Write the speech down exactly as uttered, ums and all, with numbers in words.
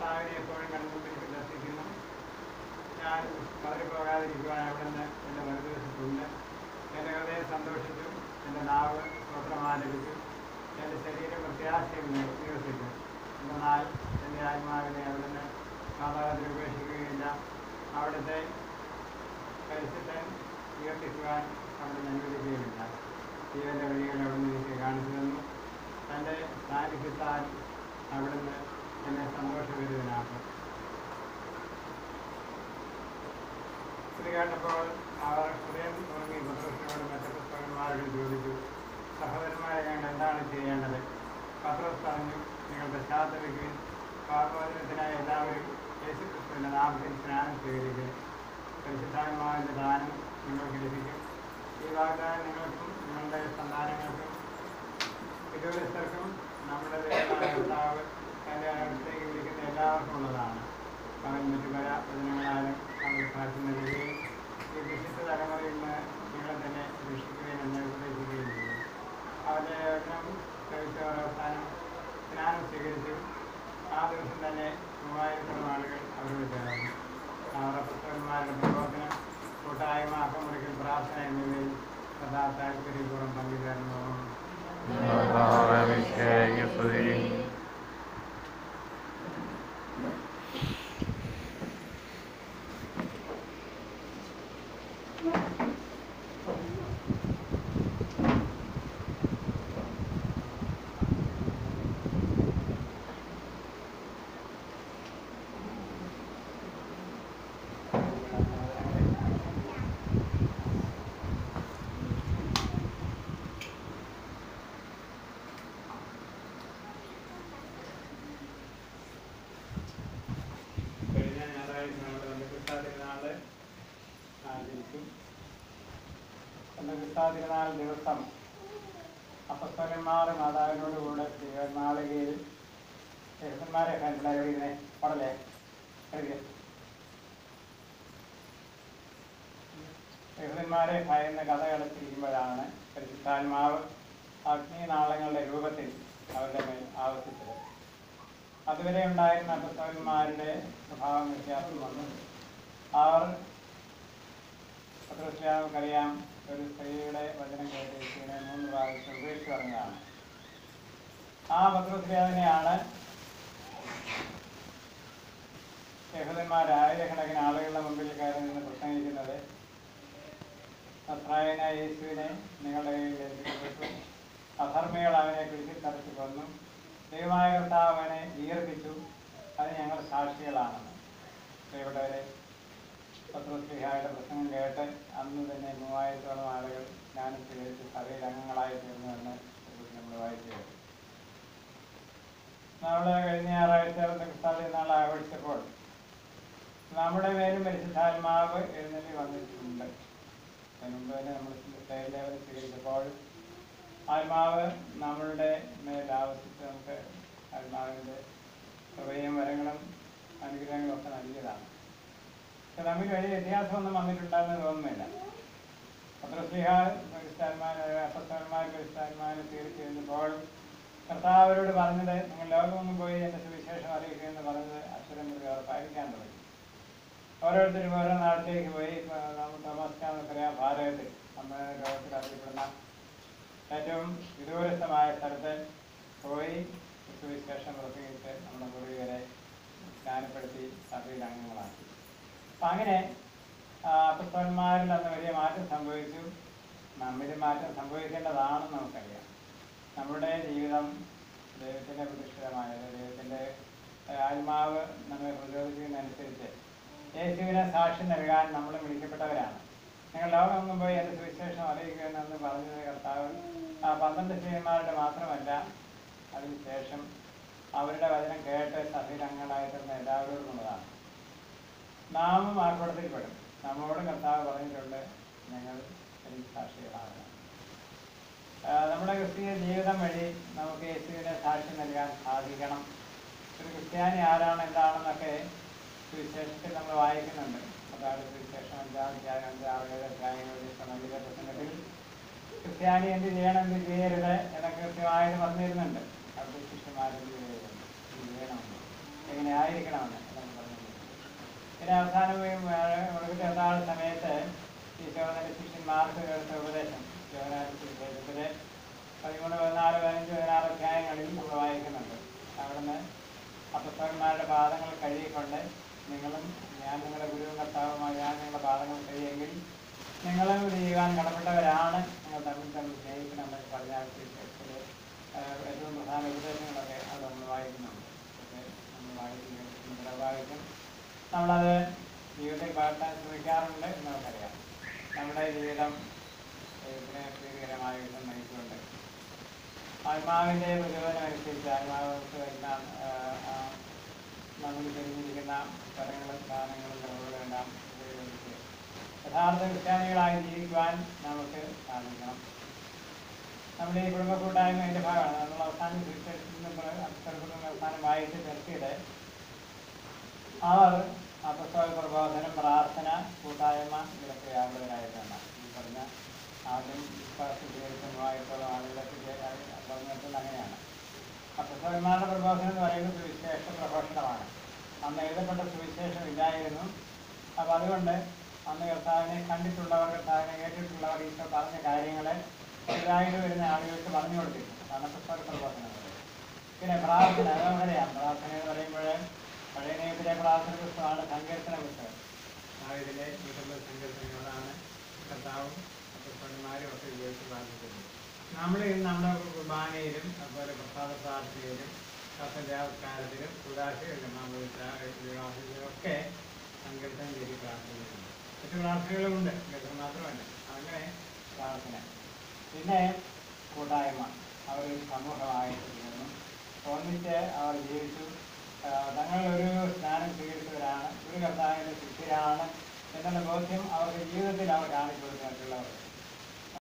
കർത്താവിനെ എപ്പോഴും കണ്ടുകൊണ്ടിരിക്കും ദർശിക്കുന്നു. ഞാൻ പതറിപ്പോകാതിരിക്കുവാൻ അവിടെ നിന്ന് എൻ്റെ മറുദിവസത്തുണ്ട്. എൻ്റെ ഹൃദയം സന്തോഷിച്ചു, എൻ്റെ നാവ് സ്തോത്രമാലപിച്ചു, എൻ്റെ ശരീരം പ്രത്യാശയും നിവസിച്ചു. എന്നാൽ എൻ്റെ ആത്മാവിനെ അവിടുന്ന് പാതാളത്തിൽ ഉപേക്ഷിക്കുകയില്ല. അവിടുത്തെ പരിശുദ്ധൻ ഉയർത്തിക്കുവാൻ അവിടുന്ന് അനുവദിക്കുകയില്ല. ജീവൻ്റെ വഴികൾ അവിടുന്ന് എനിക്ക് കാണിച്ചു തന്നു. തൻ്റെ സാന്നിധ്യത്താൽ അവിടുന്ന് എന്നെ സന്തോഷഭരിതനാക്കും. ഇത് കേട്ടപ്പോൾ അവർ ഹൃദയം തുടങ്ങി പത്രോസിനോട് മറ്റു പുസ്തകന്മാരോട് ചോദിച്ചു, സഹോദരന്മാരെ കണ്ട് എന്താണ് ചെയ്യേണ്ടത്? പത്രോസ് പറഞ്ഞു, നിങ്ങൾ പശ്ചാത്തപിക്കുകയും പാപമോചനത്തിനായി എല്ലാവരും യേശുക്രിസ്തുവിൻ്റെ നാമത്തിൽ സ്നാനം സ്വീകരിക്കുകയും പരിശുദ്ധാത്മാവിൻ്റെ ദാനം നിങ്ങൾക്ക് ലഭിക്കും. ഈ വാഗ്ദാനം നിങ്ങൾക്കും നിങ്ങളുടെ സന്താനങ്ങൾക്കും വിദൂരസ്ഥർക്കും നമ്മുടെ ദൈവമായ കർത്താവ് തൻ്റെ അടുത്തേക്ക് വിളിക്കുന്ന എല്ലാവർക്കും ഉള്ളതാണ്. അവൻ മറ്റു പല വചനങ്ങളാലും അവർ സാക്ഷി നൽകുകയും ഈ വിശുദ്ധ തലമുറയിൽ നിന്ന് നിങ്ങളെ തന്നെ രക്ഷിക്കുകയും എന്നെ ഉപദേശിക്കുകയും ചെയ്തു. അവൻ്റെ വചനം കഴിച്ചവർ അവസാനം സ്നാനം സ്വീകരിച്ചു. ആ ദിവസം തന്നെ മൂവായിരത്തോളം ആളുകൾ അവരോട് ചേർന്നു. അവർ പുസ്തകന്മാരുടെ പ്രവർത്തനം, കൂട്ടായ്മ, അക്കമുറിക്കൽ, പ്രാർത്ഥന എന്നിവയിൽ സദാ താല്പര്യപൂർവ്വം പങ്കുചേർന്നു. തിരുനാൾ ദിവസം അപ്പസ്തലന്മാർ മാതാവിനോടുകൂടെ തിരുനാളികയിൽ യഹൂദന്മാരെ എഴുതിയതിനെ പടലേ എഴുതിയ യഹൂദന്മാരെ ഭയന്ന് കഥകളത്തിരിക്കുമ്പോഴാണ് പരിശുദ്ധാത്മാവ് അഗ്നിനാളങ്ങളുടെ രൂപത്തിൽ അവരുടെ മേൽ ആവർത്തിച്ചത്. അതുവരെ ഉണ്ടായിരുന്ന അപ്പസ്തലന്മാരുടെ സ്വഭാവം വ്യത്യാസം വന്നു. അവർ പത്രോസ്യാവർക്കറിയാം, ഒരു സ്ത്രീയുടെ വചനം കേട്ട് യേശുവിനെ മൂന്ന് പ്രാവശ്യം ഉപേക്ഷിച്ച് പറഞ്ഞതാണ്. ആ പത്രോസ്യാവിനെയാണ് യഹൂദന്മാരായിരക്കണക്കിന് ആളുകളുടെ മുമ്പിൽ കയറി നിന്ന് പ്രസംഗിക്കുന്നത്. നസ്രായനായ യേശുവിനെ നിങ്ങളുടെ കയ്യിൽ ഏൽപ്പിക്കപ്പെട്ടു, അധർമ്മികൾ അവനെ പിടിച്ചു തറച്ചു കൊന്നു, ദൈവമായ കർത്താവ് അവനെ ഉയർപ്പിച്ചു, അത് ഞങ്ങൾ സാക്ഷികളാണെന്ന്. പ്രിയപ്പെട്ടവരെ, പത്രോസ്ലീഹായുടെ പ്രസംഗം കേട്ട് അന്ന് തന്നെ മൂവായിരത്തോളം ആളുകൾ ജ്ഞാനം സ്വീകരിച്ച് സഭയിൽ അംഗങ്ങളായി തീർന്നുവെന്ന് നമ്മൾ വായിച്ചു. നമ്മൾ കഴിഞ്ഞ ഞായറാഴ്ച ക്രിസ്താലി നാൾ ആഘോഷിച്ചപ്പോൾ നമ്മുടെ മേലും പരിശുദ്ധാത്മാവ് എഴുന്നള്ളി വന്നിട്ടുണ്ട്. അതിന് മുമ്പ് തന്നെ നമ്മൾ ലേവൽ സ്വീകരിച്ചപ്പോൾ ആത്മാവ് നമ്മളുടെ മേൽ ആവശ്യത്തിൽ നമുക്ക് ആത്മാവിൻ്റെ കൃപയും വരങ്ങളും അനുഗ്രഹങ്ങളും ഒക്കെ നൽകിയതാണ്. പക്ഷെ തമ്മിൽ വലിയ വ്യത്യാസമൊന്നും വന്നിട്ടുണ്ടെന്ന് തോന്നുന്നില്ല. പത്രോസ്ലീഹ ക്രിസ്ത്യാന്മാരെ അപ്പസ്തലന്മാർ ക്രിസ്ത്യാന്മാരെ സ്വീകരിച്ചു കഴിഞ്ഞപ്പോൾ കർത്താവരോട് പറഞ്ഞത്, നിങ്ങൾ ലോകമൊന്നും പോയി എൻ്റെ സുവിശേഷം അറിയിക്കുക എന്ന് പറഞ്ഞത് അക്ഷരം മുറി അവർ പാലിക്കാൻ തുടങ്ങി. ഓരോരുത്തരും ഓരോ നാട്ടിലേക്ക് പോയി. നമ്മൾ താമസിക്കാമെന്നറിയാം, ഭാരതത്തിൽ നമ്മൾ ലോകത്തിൽ അറിയപ്പെടുന്ന ഏറ്റവും വിദൂരസ്ഥമായ സ്ഥലത്ത് പോയി സുവിശേഷം പ്രസംഗിച്ച് നമ്മുടെ പൂർവികരെ ജ്ഞാനപ്പെടുത്തി സഭയിൽ അംഗങ്ങളാക്കി. അപ്പം അങ്ങനെ അപ്പസ്തലന്മാരിൽ അന്ന് വലിയ മാറ്റം സംഭവിച്ചു. നമ്മിൽ മാറ്റം സംഭവിക്കേണ്ടതാണെന്ന് നമുക്കറിയാം. നമ്മുടെ ജീവിതം ദൈവത്തിൻ്റെ പ്രതിഷ്ഠിതമായത്, ദൈവത്തിൻ്റെ ആത്മാവ് നമ്മെ പ്രചോദിക്കുന്നതനുസരിച്ച് യേശുവിനെ സാക്ഷ്യം നൽകാൻ നമ്മൾ വിളിക്കപ്പെട്ടവരാണ്. നിങ്ങൾ ലോകമൊന്നും പോയി എൻ്റെ സുവിശേഷം അറിയിക്കുമെന്ന് പറഞ്ഞത് കർത്താവ് ആ പന്ത്രണ്ട് സ്ത്രീയന്മാരുടെ മാത്രമല്ല, അതിനുശേഷം അവരുടെ വചനം കേട്ട് സഭയിൽ അംഗങ്ങളായിട്ടുള്ള എല്ലാവരോടും ഉള്ളതാണ്. നാമും ആ കൂട്ടത്തിൽപ്പെടും. നമ്മോടും കർത്താവ് പറഞ്ഞിട്ടുണ്ട്, ഞങ്ങൾ എനിക്ക് സാക്ഷികളാണ്. നമ്മുടെ ക്രിസ്തീയ ജീവിതം വഴി നമുക്ക് യേശുവിനെ സാക്ഷ്യം നൽകാൻ സാധിക്കണം. ഒരു ക്രിസ്ത്യാനി ആരാണ് എന്താണെന്നൊക്കെ സുവിശേഷത്തിൽ നമ്മൾ വായിക്കുന്നുണ്ട്. അതാണ് സുവിശേഷം അഞ്ചാം അധ്യായം അഞ്ചാറ് ഏഴ് അധ്യായങ്ങളിൽ സംബന്ധിച്ച പ്രസംഗത്തിൽ ക്രിസ്ത്യാനി എന്ത് ചെയ്യണം, എന്ത് ചെയ്യരുത് എന്നൊക്കെ കൃത്യമായിട്ട് പറഞ്ഞിരുന്നുണ്ട്. അവിടുത്തെ ശിഷ്യന്മാരെന്ത് ചെയ്യരുത്, എന്ത് ചെയ്യണമെന്ന്. എങ്ങനെ ആയിരിക്കണമെന്ന് നമ്മൾ പറഞ്ഞു. പിന്നെ അവസാനം മൃഗത്തെ എത്താത്ത സമയത്ത് ഈശോ തന്നെ ശിഷ്യന്മാർക്ക് എടുത്ത ഉപദേശം സുവിശേഷത്തിലെ പതിമൂന്ന് പതിനാല് പതിനഞ്ച് പതിനാറ് അധ്യായങ്ങളിൽ നമ്മൾ വായിക്കുന്നുണ്ട്. അവിടുന്ന് അപ്പസ്തലന്മാരുടെ പാദങ്ങൾ കഴുകിക്കൊണ്ട് നിങ്ങളും ഞാൻ നിങ്ങളുടെ ഗുരുവും കർത്താവുമായി ഞാൻ നിങ്ങളുടെ പാദങ്ങൾ കഴിയെങ്കിൽ നിങ്ങളും ഇത് ചെയ്യുവാൻ കടപ്പെട്ടവരാണ്. നിങ്ങൾ തമ്മിൽ തമ്മിൽ സ്നേഹിക്കണമെന്ന് പറഞ്ഞാൽ ഏറ്റവും പ്രധാന ഉപദേശങ്ങളൊക്കെ അത് നമ്മൾ വായിക്കുന്നുണ്ട്. പക്ഷേ നമ്മൾ വായിക്കുന്ന വായിക്കും നമ്മളത് ജീവിതത്തിൽ പകർത്താൻ ശ്രമിക്കാറുണ്ട് എന്ന് നമുക്കറിയാം. നമ്മുടെ ജീവിതം ദൈവത്തിന് പ്രീതികരമായ വിധം നയിച്ചുകൊണ്ട് ആത്മാവിൻ്റെ പ്രചോദനം അനുസരിച്ച് ആത്മാവർക്ക് വരുന്ന നമ്മൾ തിരിഞ്ഞിരിക്കുന്ന സ്ഥലങ്ങളും സ്ഥാനങ്ങളും കഴിവുകളും എല്ലാം ഉപയോഗിച്ച് യഥാർത്ഥ ക്രിസ്ത്യാനികളായി ജീവിക്കുവാൻ നമുക്ക് സാധിക്കണം. നമ്മുടെ ഈ കുടുംബ കൂട്ടായ്മ അതിൻ്റെ ഭാഗമാണ്. നമ്മൾ അവസാനം സുവിശേഷത്തിൽ അവസാനം വായിച്ച് നിർത്തിയത് അവർ അപ്പസ്തോല പ്രബോധനം, പ്രാർത്ഥന, കൂട്ടായ്മ ഇതൊക്കെ ആഗ്രഹരായിട്ടാണ് ഈ പറഞ്ഞ ആദ്യം വിശ്വാസം സ്വീകരിക്കുന്നതായിട്ടുള്ള ആളുകളൊക്കെ പറഞ്ഞിട്ടുള്ള അങ്ങനെയാണ്. അപ്പസ്തോലന്മാരുടെ പ്രബോധനം എന്ന് പറയുന്നത് സുവിശേഷ പ്രഘോഷണമാണ്. അന്ന് എഴുതപ്പെട്ട സുവിശേഷം ഇല്ലായിരുന്നു. അപ്പം അതുകൊണ്ട് അന്ന് കർത്താവിനെ കണ്ടിട്ടുള്ളവർ, കർത്താവിനെ കേട്ടിട്ടുള്ളവർ ഈശോ പറഞ്ഞ കാര്യങ്ങളെ ഇതായിട്ട് വരുന്ന ആളുകൾക്ക് പറഞ്ഞു കൊടുത്തിരുന്നു. അതാണ് അപ്പസ്തോല പ്രബോധനം. പിന്നെ പ്രാർത്ഥന, അത് നമുക്കറിയാം. പ്രാർത്ഥന എന്ന് പറയുമ്പോൾ പഴയ നിയമത്തിലെ പ്രാർത്ഥന പുസ്തകമാണ് സങ്കീർത്തന പുസ്തകം. ഇതിലെ നൂറ്റമ്പത് സങ്കീർത്തനങ്ങളാണ് കർത്താവും അപ്പസ്തലന്മാരും ഒക്കെ ഉപയോഗിച്ച് പ്രാർത്ഥിക്കുന്നത്. നമ്മൾ നമ്മുടെ കുർബാനയിലും അതുപോലെ പ്രസാദ പ്രാർത്ഥനയിലും കർത്തവ്യാവസ്കാരത്തിലും ഉദാശയിലും വിവാഹത്തിലും ഒക്കെ സങ്കീർത്തനം ചെയ്ത് പ്രാർത്ഥിക്കുന്നുണ്ട്. മറ്റു പ്രാർത്ഥനകളുമുണ്ട്, സങ്കീർത്തനം മാത്രമല്ല. അങ്ങനെ പ്രാർത്ഥന. പിന്നെ കൂട്ടായ്മ, അവർ സമൂഹമായിട്ട് തീർന്നു. ഒന്നിച്ച് അവർ ജീവിച്ചു. തങ്ങളൊരു സ്നാനം സ്വീകരിച്ചവരാണ്, ഒരു കർത്താവിൻ്റെ ശിഷ്യരാണ് എന്നുള്ള ബോധ്യം അവരുടെ ജീവിതത്തിൽ അവർ കാണിച്ചു കൊടുത്തിട്ടുള്ളവർ.